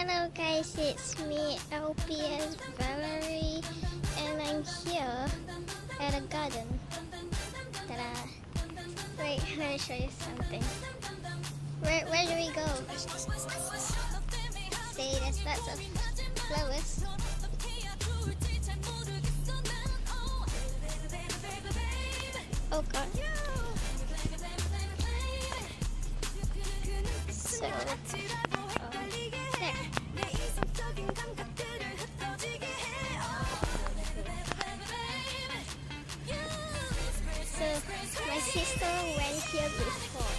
Hello guys, it's me, LPS Valerie, and I'm here at a garden. Ta-da! Wait, let me show you something. Where do we go? See, there's lots of flowers. Oh god. So, there. So, my sister went here before.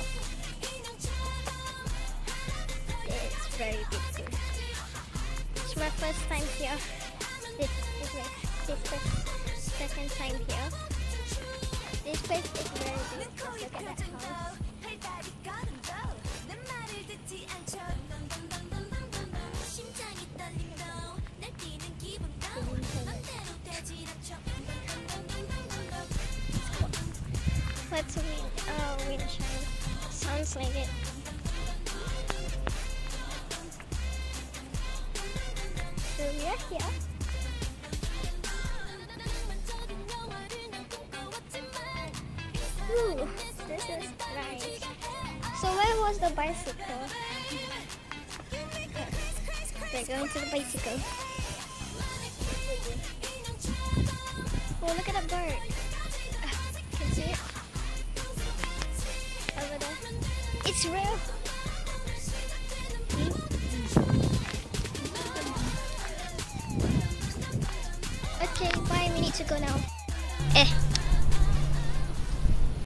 It's very beautiful. It's my first time here. This is my sister's second time here. This place is very beautiful. Look at that house. What's wind chime? Sounds like it. So we are here. Ooh, this is nice. So where was the bicycle? They're going to the bicycle. Oh, look at that bird. Can you see it? Over there. It's real. Okay, bye. We need to go now.